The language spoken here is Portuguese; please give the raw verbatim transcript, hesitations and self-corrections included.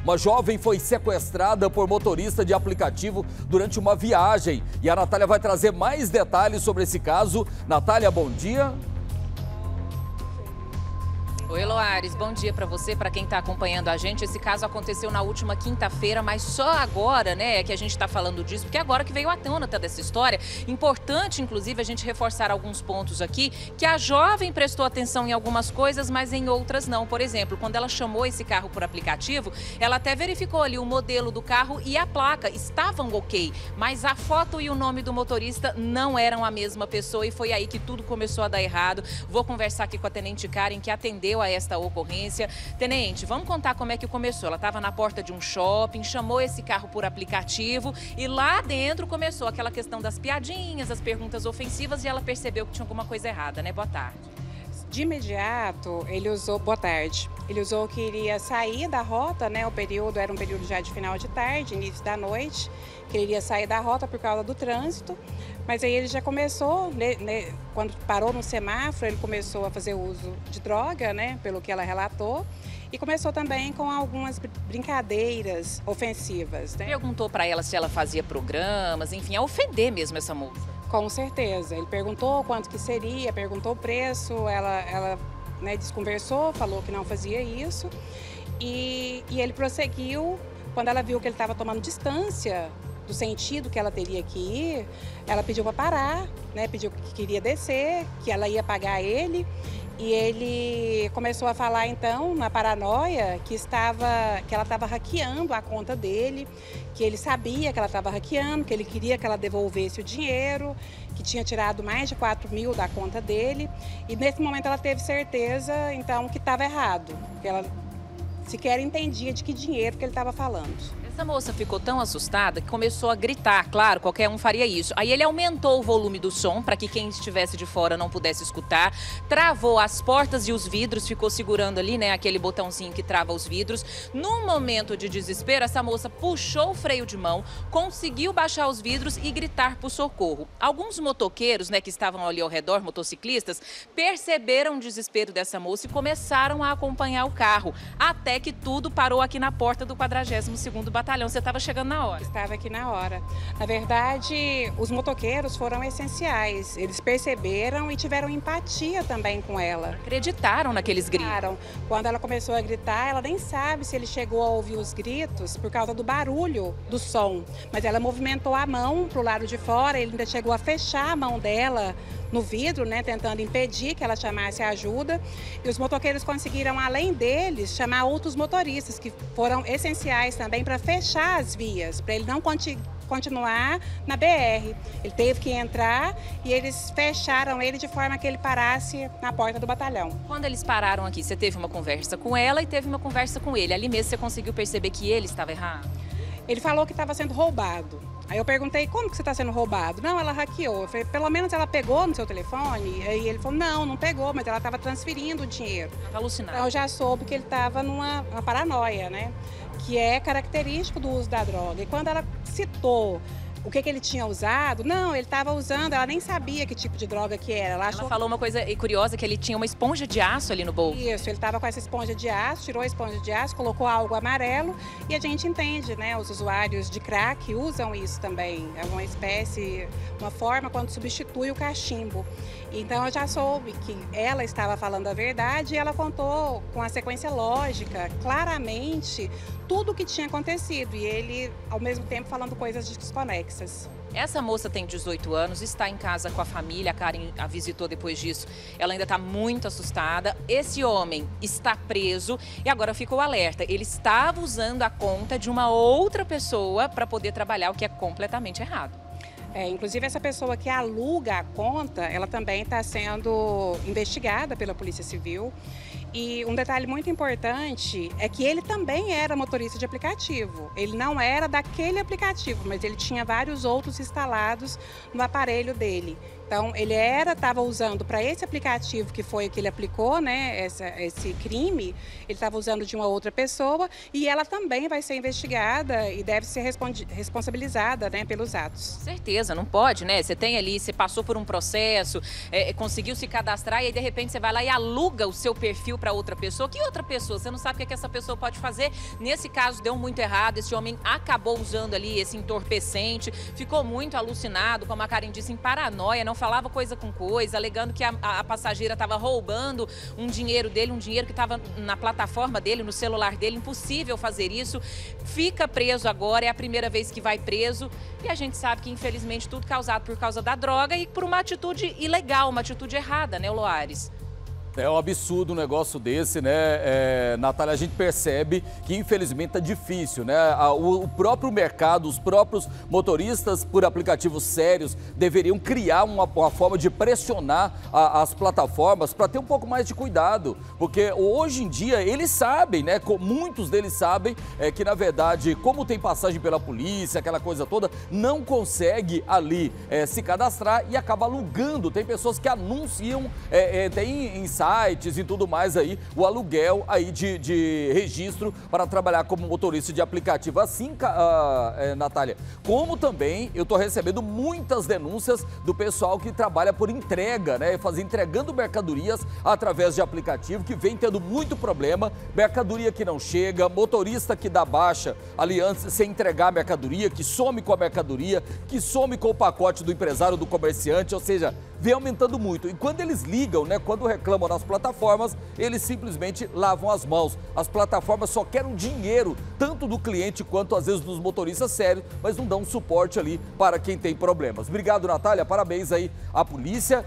Uma jovem foi sequestrada por motorista de aplicativo durante uma viagem. E a Natália vai trazer mais detalhes sobre esse caso. Natália, bom dia. Oi, Loares, bom dia para você, para quem está acompanhando a gente. Esse caso aconteceu na última quinta-feira, mas só agora, né, é que a gente está falando disso, porque agora que veio à tona toda essa história. Importante, inclusive, a gente reforçar alguns pontos aqui, que a jovem prestou atenção em algumas coisas, mas em outras não. Por exemplo, quando ela chamou esse carro por aplicativo, ela até verificou ali o modelo do carro e a placa estavam ok, mas a foto e o nome do motorista não eram a mesma pessoa e foi aí que tudo começou a dar errado. Vou conversar aqui com a Tenente Karen, que atendeu a esta ocorrência. Tenente, vamos contar como é que começou. Ela estava na porta de um shopping, chamou esse carro por aplicativo e lá dentro começou aquela questão das piadinhas, as perguntas ofensivas e ela percebeu que tinha alguma coisa errada, né? Boa tarde. De imediato, ele usou, boa tarde, ele usou que iria sair da rota, né? O período era um período já de final de tarde, início da noite, que ele iria sair da rota por causa do trânsito, mas aí ele já começou, né, né, quando parou no semáforo, ele começou a fazer uso de droga, né? Pelo que ela relatou, e começou também com algumas brincadeiras ofensivas, né? Perguntou para ela se ela fazia programas, enfim, a ofender mesmo essa moça. Com certeza. Ele perguntou quanto que seria, perguntou o preço, ela, ela né, desconversou, falou que não fazia isso. E, e ele prosseguiu, quando ela viu que ele estava tomando distância do sentido que ela teria que ir, ela pediu para parar, né, pediu que queria descer, que ela ia pagar ele. E ele começou a falar, então, na paranoia, que, estava, que ela estava hackeando a conta dele, que ele sabia que ela estava hackeando, que ele queria que ela devolvesse o dinheiro, que tinha tirado mais de quatro mil da conta dele. E nesse momento ela teve certeza, então, que estava errado, que ela sequer entendia de que dinheiro que ele estava falando. Essa moça ficou tão assustada que começou a gritar, claro, qualquer um faria isso. Aí ele aumentou o volume do som para que quem estivesse de fora não pudesse escutar, travou as portas e os vidros, ficou segurando ali, né, aquele botãozinho que trava os vidros. Num momento de desespero, essa moça puxou o freio de mão, conseguiu baixar os vidros e gritar por socorro. Alguns motoqueiros, né, que estavam ali ao redor, motociclistas, perceberam o desespero dessa moça e começaram a acompanhar o carro, até que tudo parou aqui na porta do quadragésimo segundo Batalhão. Você estava chegando na hora. Estava aqui na hora. Na verdade, os motoqueiros foram essenciais. Eles perceberam e tiveram empatia também com ela. Acreditaram naqueles gritos. Quando ela começou a gritar, ela nem sabe se ele chegou a ouvir os gritos por causa do barulho do som. Mas ela movimentou a mão para o lado de fora, ele ainda chegou a fechar a mão dela no vidro, né, tentando impedir que ela chamasse ajuda. E os motoqueiros conseguiram, além deles, chamar outros motoristas, que foram essenciais também para fechar as vias, para ele não continuar continuar na B R. Ele teve que entrar e eles fecharam ele de forma que ele parasse na porta do batalhão. Quando eles pararam aqui, você teve uma conversa com ela e teve uma conversa com ele. Ali mesmo você conseguiu perceber que ele estava errado? Ele falou que estava sendo roubado. Aí eu perguntei, como que você está sendo roubado? Não, ela hackeou. Eu falei, pelo menos ela pegou no seu telefone? Aí ele falou, não, não pegou, mas ela estava transferindo o dinheiro. Estava alucinado. Então eu já soube que ele estava numa uma paranoia, né? Que é característico do uso da droga. E quando ela citou o que, que ele tinha usado, não, ele estava usando, ela nem sabia que tipo de droga que era. Ela, achou... ela falou uma coisa curiosa, que ele tinha uma esponja de aço ali no bolso. Isso, ele estava com essa esponja de aço, tirou a esponja de aço, colocou algo amarelo e a gente entende, né? Os usuários de crack usam isso também. É uma espécie, uma forma quando substitui o cachimbo. Então eu já soube que ela estava falando a verdade e ela contou com a sequência lógica, claramente, tudo o que tinha acontecido. E ele, ao mesmo tempo, falando coisas desconexas. Essa moça tem dezoito anos, está em casa com a família, a Karen a visitou depois disso. Ela ainda está muito assustada. Esse homem está preso e agora ficou alerta. Ele estava usando a conta de uma outra pessoa para poder trabalhar, o que é completamente errado. É, inclusive, essa pessoa que aluga a conta, ela também está sendo investigada pela Polícia Civil. E um detalhe muito importante é que ele também era motorista de aplicativo. Ele não era daquele aplicativo, mas ele tinha vários outros instalados no aparelho dele. Então, ele era, estava usando para esse aplicativo, que foi o que ele aplicou, né, essa, esse crime, ele estava usando de uma outra pessoa e ela também vai ser investigada e deve ser responsabilizada, né, pelos atos. Certeza, não pode, né? Você tem ali, você passou por um processo, é, conseguiu se cadastrar e aí de repente você vai lá e aluga o seu perfil para outra pessoa. Que outra pessoa? Você não sabe o que, é que essa pessoa pode fazer. Nesse caso, deu muito errado, esse homem acabou usando ali esse entorpecente, ficou muito alucinado, como a Karen disse, em paranoia, não falava coisa com coisa, alegando que a, a passageira estava roubando um dinheiro dele, um dinheiro que estava na plataforma dele, no celular dele. Impossível fazer isso. Fica preso agora, é a primeira vez que vai preso. E a gente sabe que, infelizmente, tudo causado por causa da droga e por uma atitude ilegal, uma atitude errada, né, Loares? É um absurdo um negócio desse, né, é, Natália? A gente percebe que, infelizmente, tá difícil, né? O, o próprio mercado, os próprios motoristas por aplicativos sérios deveriam criar uma, uma forma de pressionar a, as plataformas para ter um pouco mais de cuidado. Porque hoje em dia eles sabem, né? Muitos deles sabem é, que, na verdade, como tem passagem pela polícia, aquela coisa toda, não consegue ali é, se cadastrar e acaba alugando. Tem pessoas que anunciam, é, é, tem em sites e tudo mais aí, o aluguel aí de, de registro para trabalhar como motorista de aplicativo. Assim, uh, é, Natália, como também eu estou recebendo muitas denúncias do pessoal que trabalha por entrega, né? Fazer, entregando mercadorias através de aplicativo, que vem tendo muito problema, mercadoria que não chega, motorista que dá baixa ali antes sem entregar a mercadoria, que some com a mercadoria, que some com o pacote do empresário, do comerciante, ou seja, vem aumentando muito. E quando eles ligam, né, quando reclamam nas plataformas, eles simplesmente lavam as mãos. As plataformas só querem dinheiro, tanto do cliente quanto às vezes dos motoristas sérios, mas não dão suporte ali para quem tem problemas. Obrigado, Natália, parabéns aí à polícia